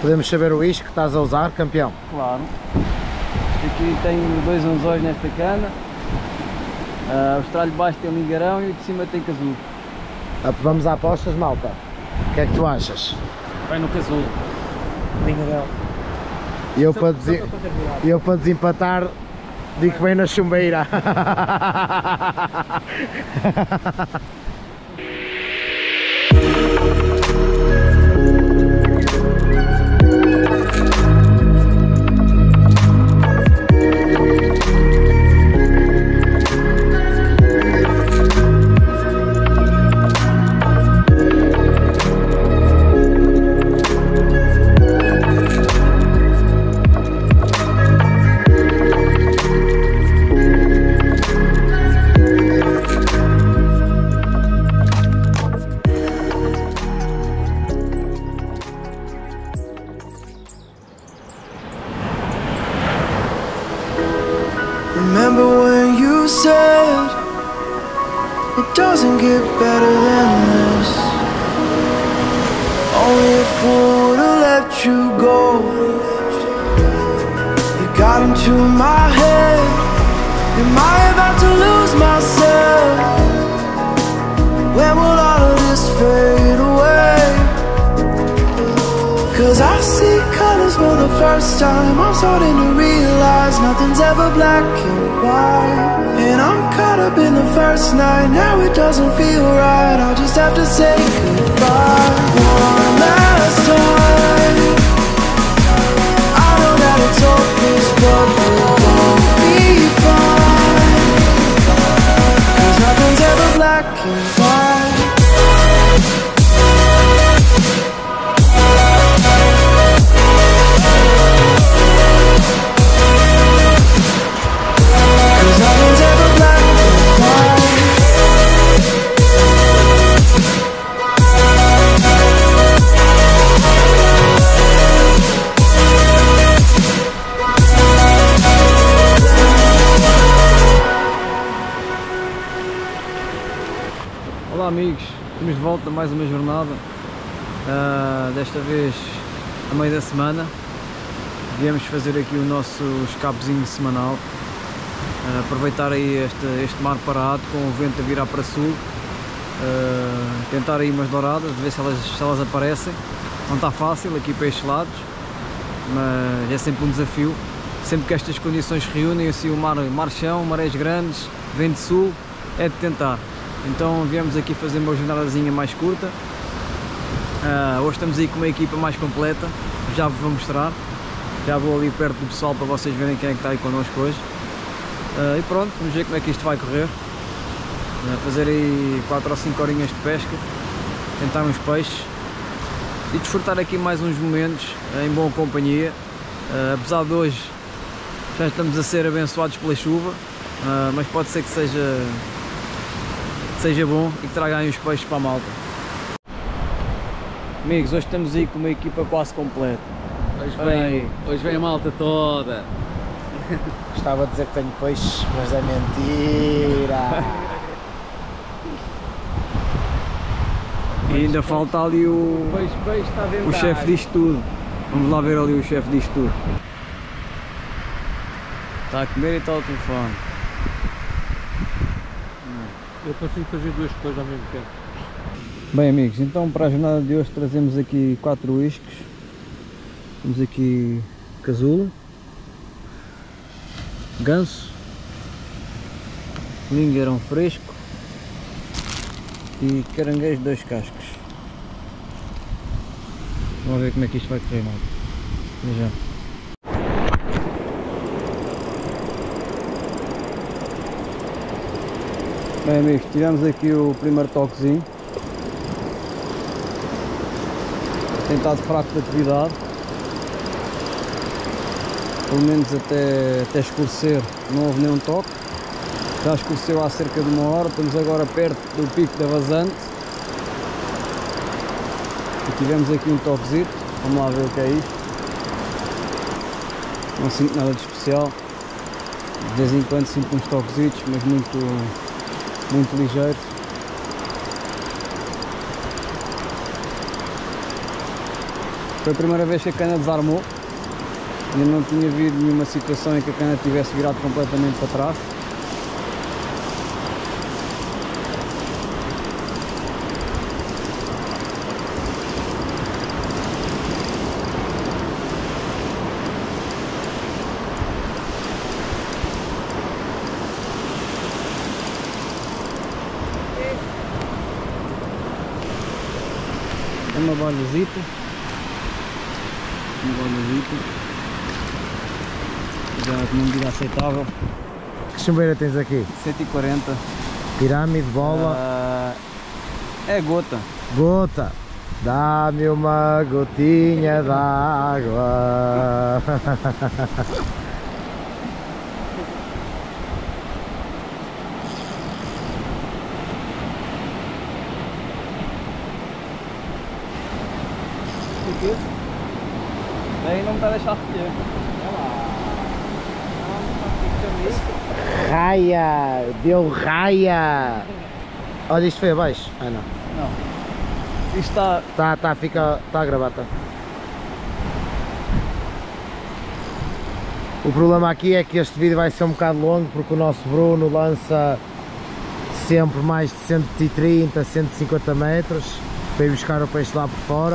Podemos saber o uísque que estás a usar, campeão? Claro. Este aqui tem 2 anzóis nesta cana. O estralho de baixo tem lingarão e o de cima tem casulo. Vamos a apostas, malta. O que é que tu achas? Vai no casulo. Lingarão. E eu para desempatar digo que vem na chumbeira. Remember when you said it doesn't get better than this? Only a fool would've let you go. You got into my head. Am I about to lose myself? When will all of this fade away? Cause I see colors for the first time. I'm starting to realize nothing's ever black and white. And I'm caught up in the first night. Now it doesn't feel right. I'll just have to say goodbye one last time. I know that it's hopeless, but we'll both be fine. Cause nothing's ever black and white. Olá amigos, estamos de volta a mais uma jornada, desta vez a meio da semana. Viemos fazer aqui o nosso escapezinho semanal, aproveitar aí este mar parado com o vento a virar para sul, tentar aí umas douradas, ver se elas aparecem. Não está fácil aqui para estes lados, mas é sempre um desafio. Sempre que estas condições se reúnem, assim o mar-chão, marés grandes, vento sul, é de tentar. Então viemos aqui fazer uma jornadazinha mais curta. Hoje estamos aí com uma equipa mais completa, já vos vou mostrar. Já vou ali perto do pessoal para vocês verem quem é que está aí connosco hoje. E pronto, vamos ver como é que isto vai correr. Fazer aí 4 ou 5 horinhas de pesca, tentar uns peixes e desfrutar aqui mais uns momentos em boa companhia. Apesar de hoje já estamos a ser abençoados pela chuva, mas pode ser que seja bom e que traga aí uns peixes para a malta. Amigos, hoje estamos aí com uma equipa quase completa. Hoje vem a malta toda. Gostava de dizer que tenho peixes, mas é mentira. E ainda falta ali o Peixe está dentro. o chefe disto tudo. Vamos lá ver ali o chefe disto tudo. Está a comer e está ao telefone. Eu consigo fazer 2 coisas ao mesmo tempo. Bem amigos, então para a jornada de hoje trazemos aqui 4 uísques. Temos aqui casulo, ganso, lingueirão fresco e caranguejo de 2 cascos. Vamos ver como é que isto vai correr, malta. Até já. Bem amigos, tivemos aqui o primeiro toquezinho. Tem estado fraco de atividade. Pelo menos até escurecer não houve nenhum toque. Já escureceu há cerca de 1 hora, estamos agora perto do pico da vazante. E tivemos aqui um toquezito, vamos lá ver o que é isto. Não sinto nada de especial. De vez em quando sinto uns toquezitos, mas muito ligeiros. Foi a primeira vez que a cana desarmou. Ainda não tinha havido nenhuma situação em que a cana tivesse virado completamente para trás. É uma balhazita. Já com uma medida aceitável. Que chumbeira tens aqui? 140. Pirâmide, bola. É gota. Gota. Dá-me uma gotinha d'água. Aí não me está a deixar recolher. Raia! Deu raia! Olha, isto foi abaixo. Ah, não. Não. Isto está... Está a gravar, tá. O problema aqui é que este vídeo vai ser um bocado longo porque o nosso Bruno lança sempre mais de 130, 150 metros para ir buscar o peixe lá por fora.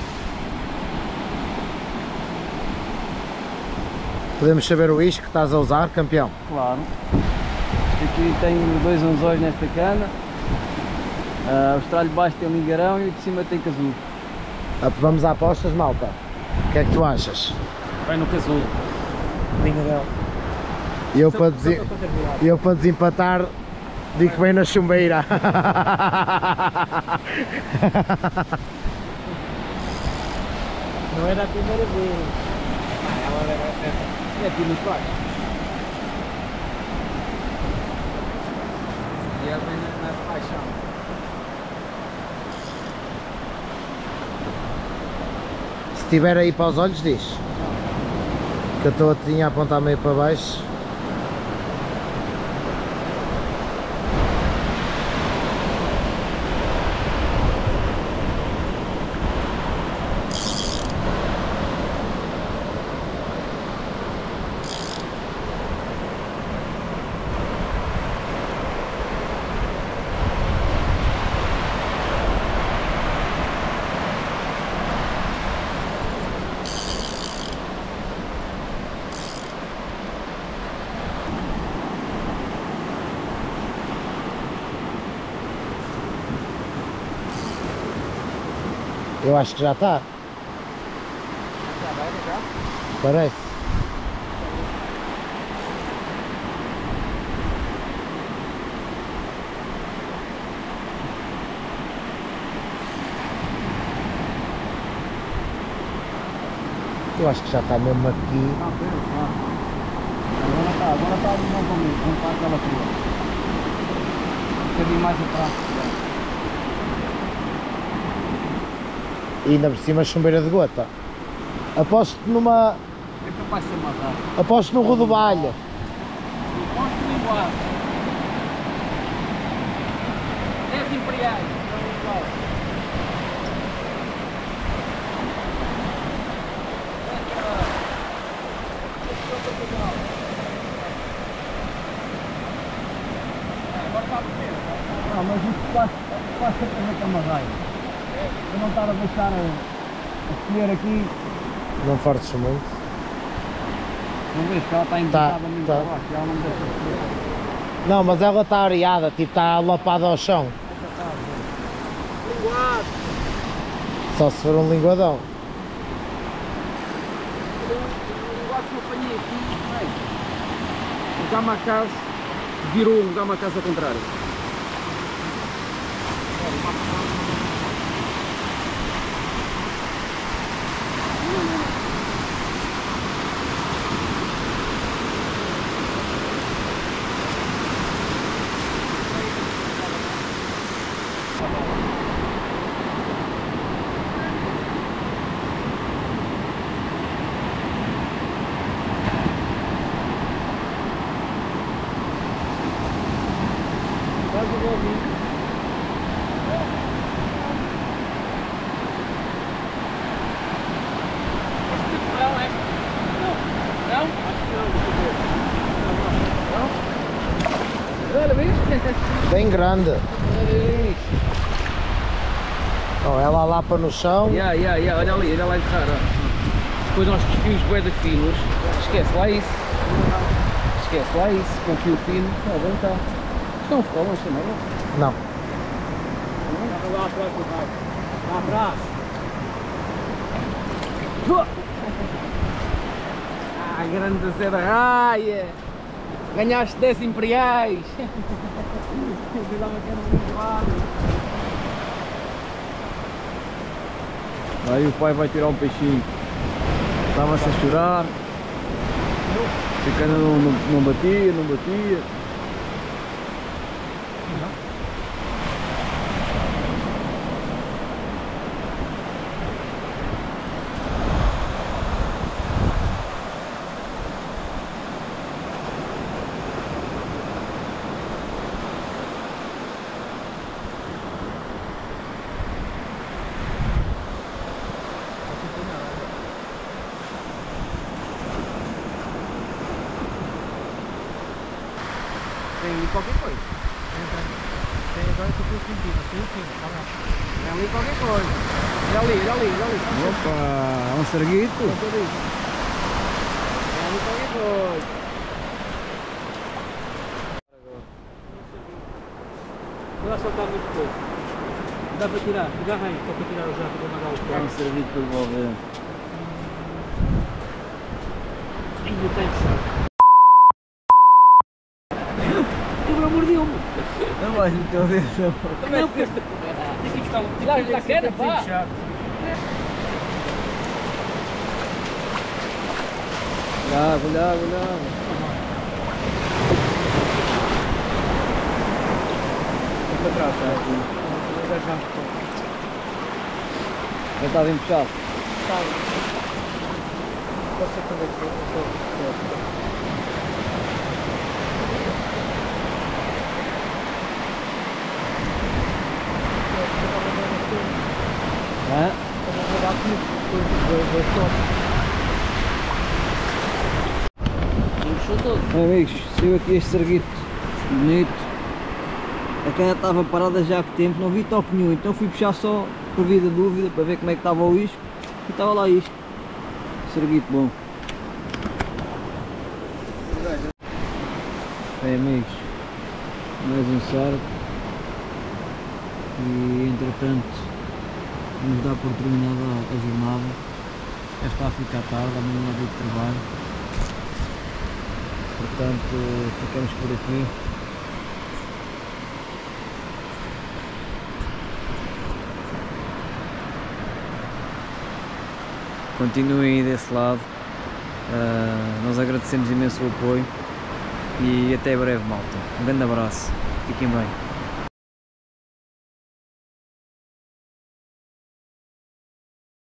Podemos saber o isco que estás a usar, campeão? Claro. Aqui tenho 2 anzóis nesta cana. O estralho de baixo tem lingarão e o de cima tem casulo. Vamos a apostas, malta. O que é que tu achas? Vai no casulo. E eu para desempatar digo que vem na chumbeira. Não era a primeira vez. É aqui nos baixos. E ela vem na paixão. Se tiver aí para os olhos, diz. Que eu tinha a apontar meio para baixo. Eu acho que já está. Já vai, já? Parece. Eu acho que já está mesmo aqui. Agora está bom comigo, vamos para aquela crua. Um bocadinho mais atrás. E ainda por cima chumbeira de gota. Aposto numa. É capaz de ser mais rápido. Aposto num rodobalho. Aposto no igual. 10 imperiais. Não igual. Agora está a ver. Não, mas isto quase sempre é uma raia. Para não estar a deixar a escolher aqui. Não fortes muito. Não vês que ela está embutada muito para baixo, ela não deixa escolher. Não, mas ela está areada, tipo, está lapada ao chão. Linguado! Só se for um linguadão. O linguado que eu apanhei aqui, o Gamacaz virou um Gamacaz ao contrário. Bem grande. Oh, ela lá para no chão. Olha ali, olha lá de cara. Depois nós desfios boedas finos. Esquece lá isso. Esquece lá isso. Com fio fino. Não, bem está. Isto não ficou longe também, não? Não. Lá atrás do raio. Lá atrás. Ah, grande Zé da Raia! Ganhaste 10 imperiais! Aí o pai vai tirar um peixinho. Estava-se a chorar. Ficando não batia, não batia. Tem ali qualquer coisa. Tem agora que eu estou sentindo, tem o fim, tá lá. Tem ali qualquer coisa. Olha ali, olha ali, olha ali. Opa, um sarguito. Tem ali qualquer coisa. Vou lá soltar muito pouco. Dá para tirar, agarra aí, só para tirar já, para mandar o Tem um sarguito para devolver. Ainda tem chão. Eu mordeu-me. Não vais meter o dedo na boca. Não, porque tem que buscar um. Tirar a queda, pá. Olha. Para trás, está aqui. Já está bem puxado. Você também tem. Hã? Amigos, saiu aqui este sarguito bonito. A cana estava parada já há que tempo, não vi toque nenhum, então fui puxar só por via da dúvida para ver como é que estava o isco e estava lá isto. Sarguito bom. Bem amigos, mais um sargo e entretanto vamos dar por terminada a jornada. Já está a ficar tarde, amanhã é dia de trabalho. Portanto, ficamos por aqui. Continuem aí desse lado. Nós agradecemos imenso o apoio e até breve, malta. Um grande abraço. Fiquem bem.